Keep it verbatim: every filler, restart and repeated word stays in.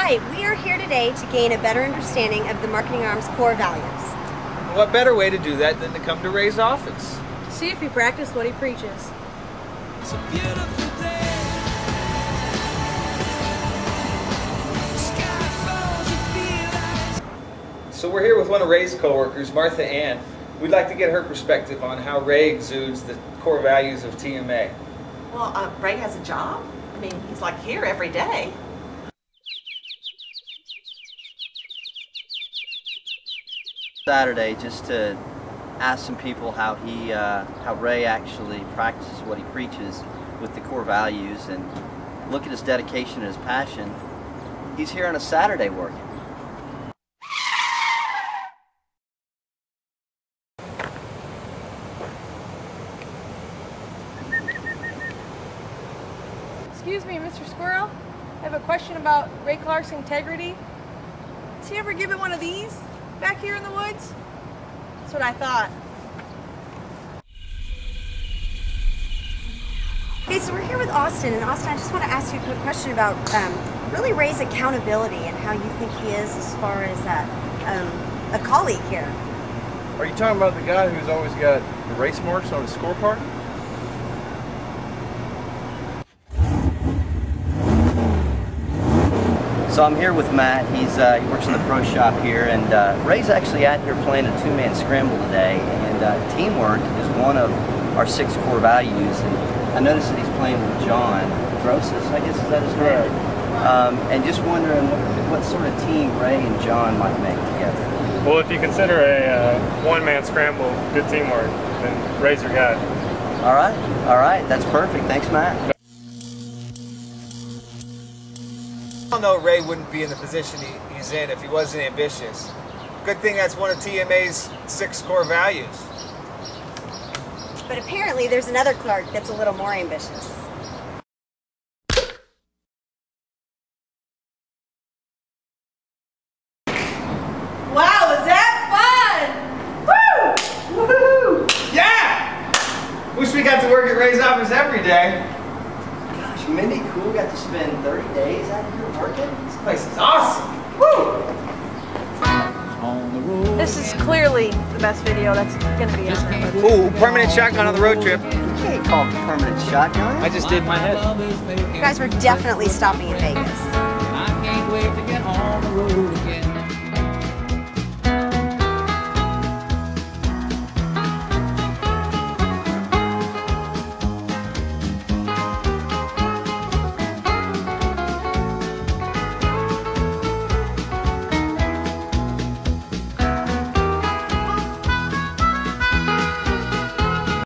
right, we are here today to gain a better understanding of the Marketing Arms core values. What better way to do that than to come to Ray's office? See if he practiced what he preaches. It's a beautiful day. Sky falls, you feel like... So we're here with one of Ray's coworkers, Martha Ann. We'd like to get her perspective on how Ray exudes the core values of T M A. Well, uh, Ray has a job. I mean, he's like here every day. Saturday, just to ask some people how he, uh, how Ray actually practices what he preaches with the core values, and look at his dedication and his passion. He's here on a Saturday working. Excuse me, Mister Squirrel. I have a question about Ray Clark's integrity. Has he ever given one of these back here in the woods? That's what I thought. Okay, so we're here with Austin, and Austin, I just want to ask you a quick question about um, really Ray's accountability and how you think he is as far as uh, um, a colleague here. Are you talking about the guy who's always got the race marks on his scorecard? So I'm here with Matt. He's uh, he works in the pro shop here, and uh, Ray's actually out here playing a two-man scramble today. And uh, teamwork is one of our six core values. And I noticed that he's playing with John Drosis, I guess is that his name? Um, and just wondering what, what sort of team Ray and John might make together. Well, if you consider a uh, one-man scramble good teamwork, then Ray's your guy. All right, all right, that's perfect. Thanks, Matt. I don't know Ray wouldn't be in the position he, he's in if he wasn't ambitious. Good thing that's one of T M A's six core values. But apparently there's another Clark that's a little more ambitious. Wow, was that fun? Woo! Woohoo! Yeah! Wish we got to work at Ray's office every day. Gosh, Mindy Cool got to spend thirty days out here working? This place is awesome. Woo! This is clearly the best video that's going to be on there. Ooh, permanent shotgun on the road trip. You can't call it permanent shotgun. I just did my head. You guys were definitely stopping in Vegas.